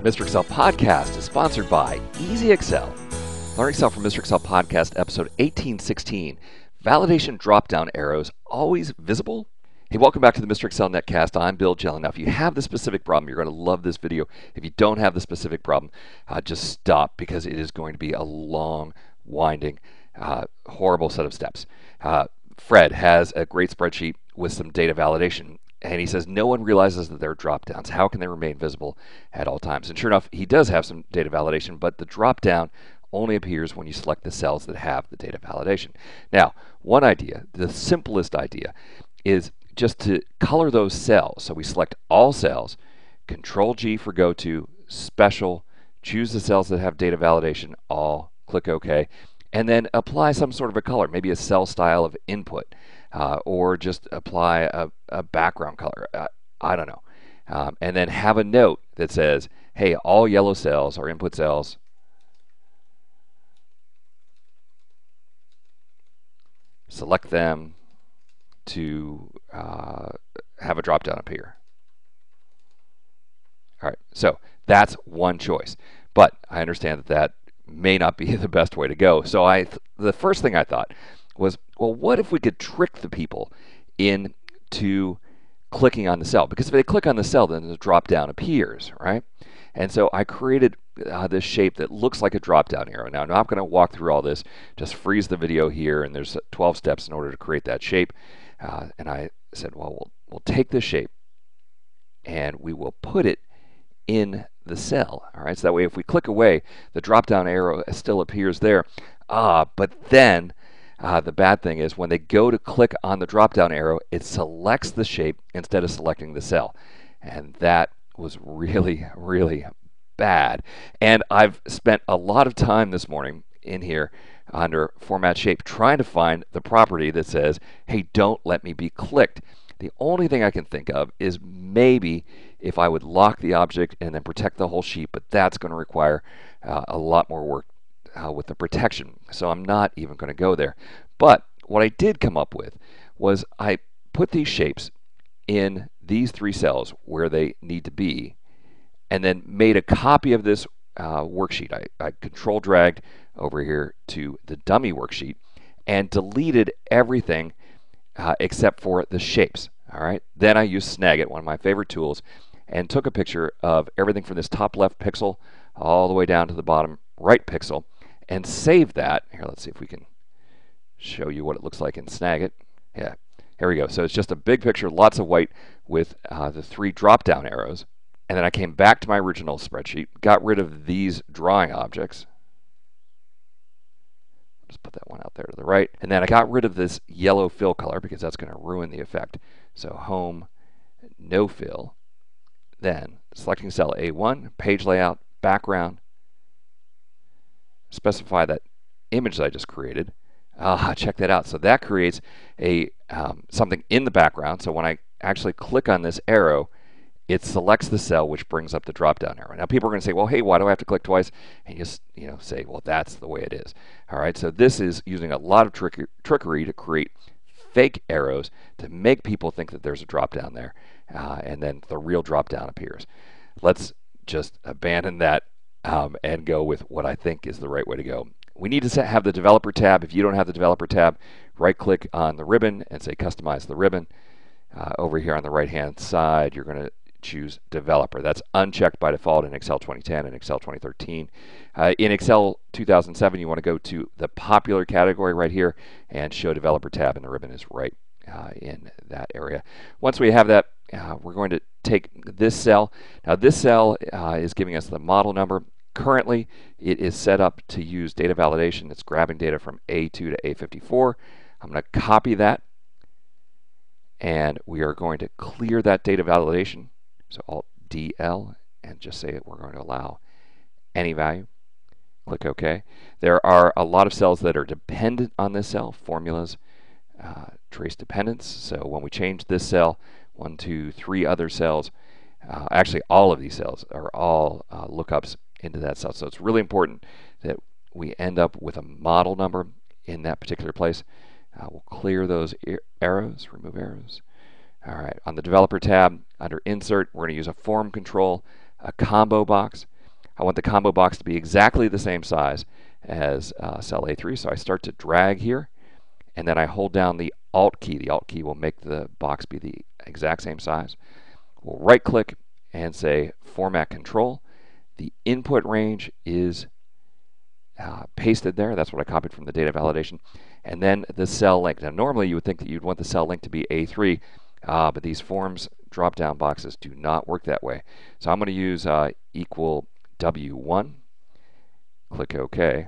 Mr. Excel podcast is sponsored by Easy Excel. Learn Excel from Mr. Excel podcast episode 1816. Validation drop-down arrows always visible? Hey, welcome back to the Mr. Excel Netcast. I'm Bill Jelen. Now, if you have the specific problem, you're going to love this video. If you don't have the specific problem, just stop because it is going to be a long, winding, horrible set of steps. Fred has a great spreadsheet with some data validation. And he says, no one realizes that there are drop-downs. How can they remain visible at all times? And sure enough, he does have some data validation, but the drop-down only appears when you select the cells that have the data validation. Now, one idea, the simplest idea, is just to color those cells. So we select all cells, Control-G for go to, special, choose the cells that have data validation, all, click OK, and then apply some sort of a color, maybe a cell style of input. Or just apply a background color. I don't know. And then have a note that says, hey, all yellow cells are input cells. Select them to have a drop-down appear. All right, so that's one choice. But I understand that that may not be the best way to go. So the first thing I thought was, well, what if we could trick the people into clicking on the cell? Because if they click on the cell, then the drop-down appears, right? And so I created this shape that looks like a drop-down arrow. Now, I'm not going to walk through all this. Just freeze the video here, and there's 12 steps in order to create that shape. And I said, well, we'll take this shape, and we will put it in the cell. All right, so that way if we click away, the drop-down arrow still appears there. But then the bad thing is when they go to click on the drop-down arrow, it selects the shape instead of selecting the cell. And that was really, really bad. And I've spent a lot of time this morning in here under Format Shape trying to find the property that says, hey, don't let me be clicked. The only thing I can think of is maybe if I would lock the object and then protect the whole sheet, but that's going to require a lot more work with the protection, so I'm not even going to go there. But what I did come up with was I put these shapes in these three cells where they need to be, and then made a copy of this worksheet. I control dragged over here to the dummy worksheet and deleted everything except for the shapes. All right. Then I used Snagit, one of my favorite tools, and took a picture of everything from this top left pixel all the way down to the bottom right pixel, and save that. Here, let's see if we can show you what it looks like in Snagit. Yeah, here we go. So it's just a big picture, lots of white with the three drop-down arrows. And then I came back to my original spreadsheet, got rid of these drawing objects. Just put that one out there to the right. And then I got rid of this yellow fill color because that's going to ruin the effect. So home, no fill. Then selecting cell A1, page layout, background, specify that image that I just created. Check that out. So that creates a something in the background. So when I actually click on this arrow, it selects the cell, which brings up the drop-down arrow. Now people are going to say, well, hey, why do I have to click twice? And you just say, well, that's the way it is. All right. So this is using a lot of trickery to create fake arrows to make people think that there's a drop-down there, and then the real drop-down appears. Let's just abandon that and go with what I think is the right way to go. We need to have the developer tab. If you don't have the developer tab, right click on the ribbon and say customize the ribbon. Over here on the right hand side, you're going to choose developer. That's unchecked by default in Excel 2010 and Excel 2013. In Excel 2007, you want to go to the popular category right here and show developer tab, and the ribbon is right in that area. Once we have that, we're going to take this cell. Now this cell is giving us the model number. Currently, it is set up to use data validation. It's grabbing data from A2 to A54. I'm going to copy that, and we are going to clear that data validation. So Alt-DL, and just say we're going to allow any value. Click OK. There are a lot of cells that are dependent on this cell, formulas, trace dependence. So when we change this cell, 1, 2, 3 other cells, actually all of these cells are all lookups into that cell. So it's really important that we end up with a model number in that particular place. We'll clear those arrows, remove arrows. All right, on the developer tab, under insert, we're going to use a form control, a combo box. I want the combo box to be exactly the same size as cell A3. So I start to drag here, and then I hold down the Alt key. The Alt key will make the box be the exact same size. We'll right click and say Format Control. The input range is pasted there. That's what I copied from the data validation. And then the cell length. Now normally you would think that you'd want the cell length to be A3, but these forms drop-down boxes do not work that way. So I'm going to use equal W1. Click OK.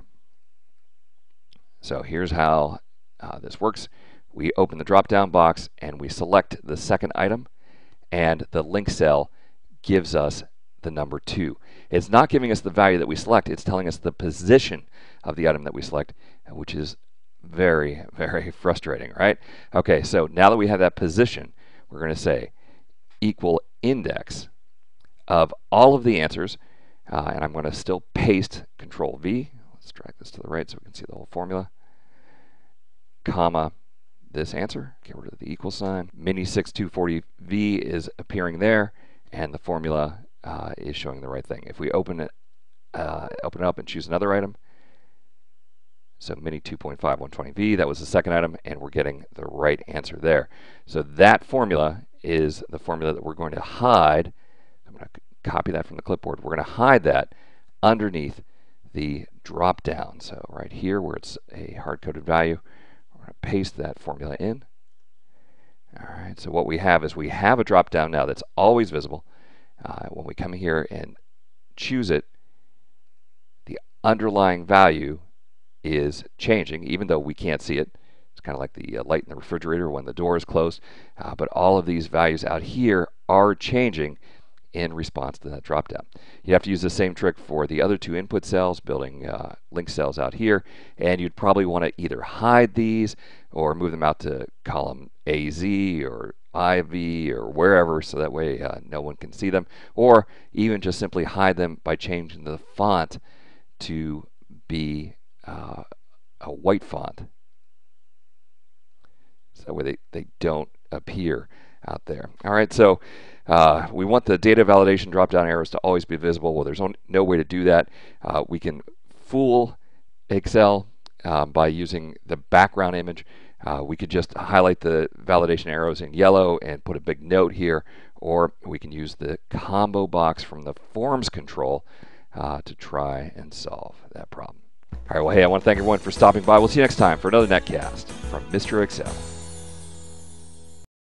So here's how this works. We open the drop-down box and we select the second item, and the link cell gives us the number 2. It's not giving us the value that we select, it's telling us the position of the item that we select, which is very, very frustrating, right? Okay, so now that we have that position, we're going to say equal index of all of the answers, and I'm going to still paste Control V. Let's drag this to the right so we can see the whole formula, comma, this answer, get rid of the equal sign. Mini 6240V is appearing there, and the formula is showing the right thing. If we open it up and choose another item, so Mini 2.5 120V, that was the second item, and we're getting the right answer there. So that formula is the formula that we're going to hide. I'm going to copy that from the clipboard. We're going to hide that underneath the drop down. So right here where it's a hard-coded value, we're going to paste that formula in. All right, so what we have is we have a drop down now that's always visible. When we come here and choose it, the underlying value is changing, even though we can't see it. It's kind of like the light in the refrigerator when the door is closed. But all of these values out here are changing in response to that drop down. You have to use the same trick for the other 2 input cells, building link cells out here, and you'd probably want to either hide these or move them out to column AZ or IV or wherever, so that way no one can see them, or even just simply hide them by changing the font to be a white font, so that way they don't appear out there. All right, so we want the data validation drop-down arrows to always be visible. Well, there's no way to do that. We can fool Excel by using the background image. We could just highlight the validation arrows in yellow and put a big note here, or we can use the combo box from the forms control to try and solve that problem. All right, well, hey, I want to thank everyone for stopping by. We'll see you next time for another netcast from Mr. Excel.